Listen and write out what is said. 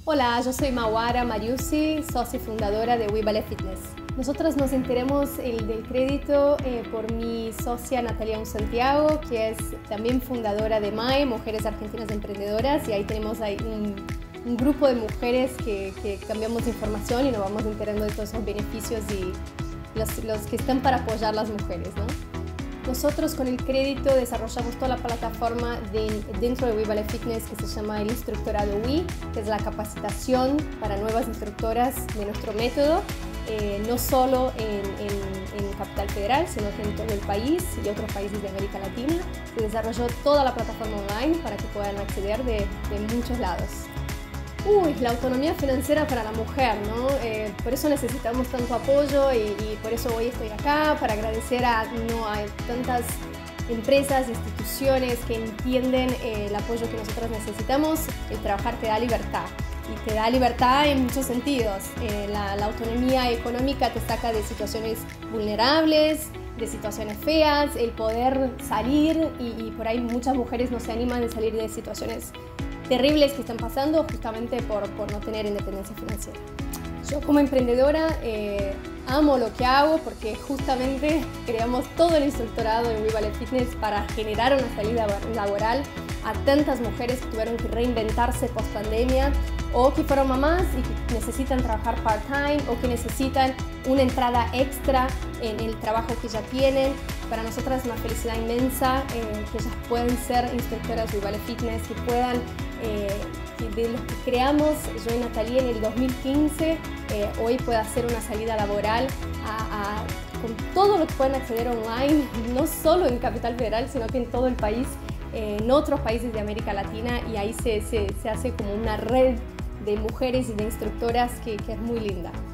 Hola, yo soy Mawara Mariusi, socia y fundadora de WeBallet Fitness. Nosotros nos enteramos del crédito por mi socia Natalia Santiago, que es también fundadora de MAE, Mujeres Argentinas Emprendedoras, y ahí tenemos un grupo de mujeres que cambiamos información y nos vamos enterando de todos esos beneficios y los que están para apoyar a las mujeres, ¿no? Nosotros con el crédito desarrollamos toda la plataforma dentro de WeBallet Fitness que se llama el Instructorado We, que es la capacitación para nuevas instructoras de nuestro método, no solo en Capital Federal, sino que en todo el país y otros países de América Latina. Se desarrolló toda la plataforma online para que puedan acceder de muchos lados. La autonomía financiera para la mujer, ¿no? Por eso necesitamos tanto apoyo y por eso hoy estoy acá, para agradecer a tantas empresas, instituciones que entienden el apoyo que nosotros necesitamos. El trabajar te da libertad y te da libertad en muchos sentidos. La autonomía económica te saca de situaciones vulnerables, de situaciones feas, el poder salir y por ahí muchas mujeres no se animan a salir de situaciones terribles que están pasando justamente por no tener independencia financiera. Yo como emprendedora amo lo que hago porque justamente creamos todo el instructorado de WeBallet Fitness para generar una salida laboral a tantas mujeres que tuvieron que reinventarse post pandemia o que fueron mamás y que necesitan trabajar part-time o que necesitan una entrada extra en el trabajo que ya tienen. Para nosotras es una felicidad inmensa que ellas puedan ser instructoras de WeBallet Fitness, que puedan, de los que creamos, yo y Natalia en el 2015, hoy pueda hacer una salida laboral con todo lo que pueden acceder online, no solo en Capital Federal, sino que en todo el país, en otros países de América Latina, y ahí se hace como una red de mujeres y de instructoras que es muy linda.